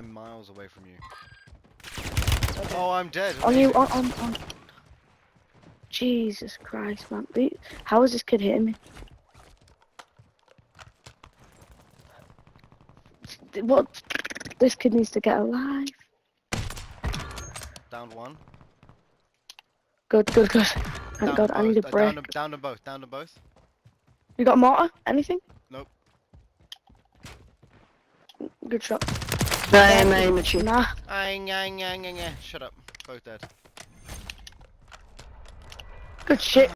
I'm miles away from you. Okay. Oh, I'm dead. On you, on. Jesus Christ, man. How is this kid hitting me? What? This kid needs to get alive. Down one. Good. Thank God, I need a break. Down to both. You got a mortar? Anything? Nope. Good shot. Nah. Shut up. Both dead. Good shit.